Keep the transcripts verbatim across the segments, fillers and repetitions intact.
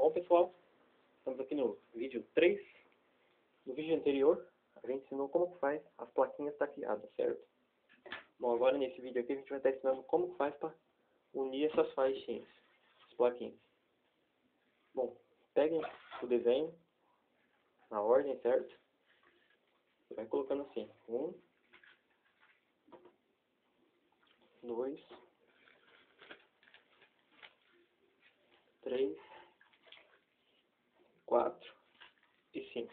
Bom, pessoal, estamos aqui no vídeo três. No vídeo anterior, a gente ensinou como que faz as plaquinhas taqueadas, certo? Bom, agora nesse vídeo aqui a gente vai estar ensinando como que faz para unir essas faixinhas, as plaquinhas. Bom, peguem o desenho na ordem, certo? Você vai colocando assim, um, dois, três, quatro e cinco.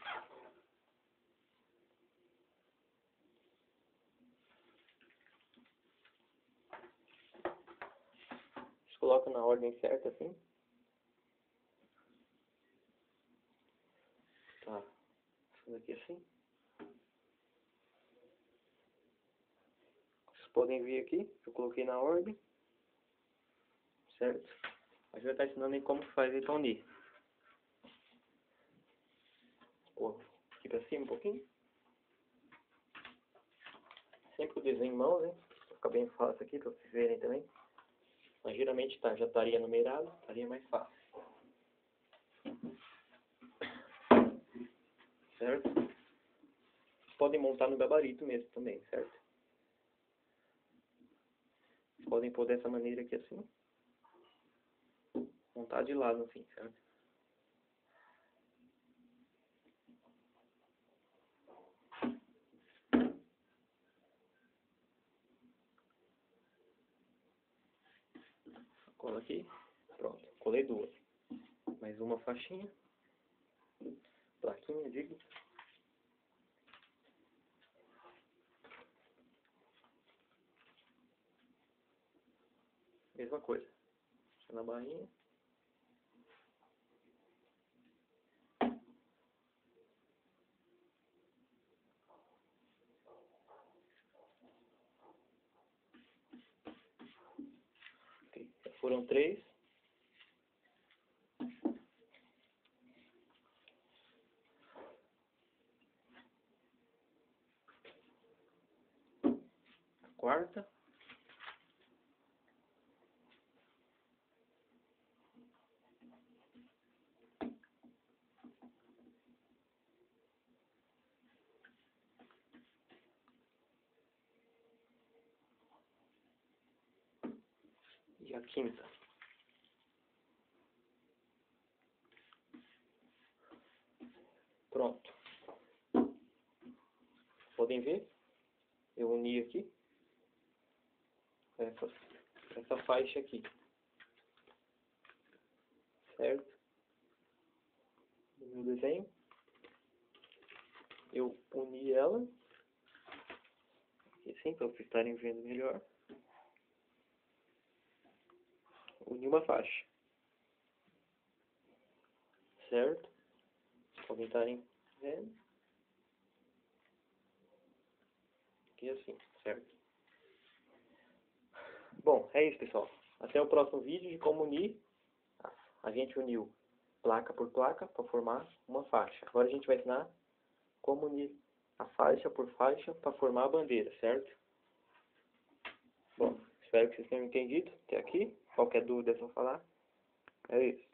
Você coloca na ordem certa assim. Tá, isso aqui assim. Vocês podem ver aqui, eu coloquei na ordem, certo? A gente vai estar ensinando aí como faz ele para unir. Pô, aqui para cima um pouquinho. Sempre o desenho em mãos, hein? Pra ficar bem fácil aqui para vocês verem também. Mas geralmente tá, já estaria numerado, estaria mais fácil. Certo? Vocês podem montar no gabarito mesmo também, certo? Vocês podem pôr dessa maneira aqui assim. Montar de lado assim, certo? Cola aqui. Pronto. Colei duas. Mais uma faixinha. Plaquinha, digo. Mesma coisa. Deixa na barrinha. Ok. Já foram três. A quarta. E a quinta. Pronto. Podem ver? Eu uni aqui. Essa, essa faixa aqui. Certo? No meu desenho. Eu uni ela. Aqui assim, para vocês estarem vendo melhor. Uni uma faixa. Certo? Podem estarem vendo. Aqui assim, certo? Bom, é isso, pessoal. Até o próximo vídeo de como unir. A gente uniu placa por placa para formar uma faixa. Agora a gente vai ensinar como unir a faixa por faixa para formar a bandeira, certo? Bom, espero que vocês tenham entendido até aqui. Qualquer dúvida é só falar. É isso.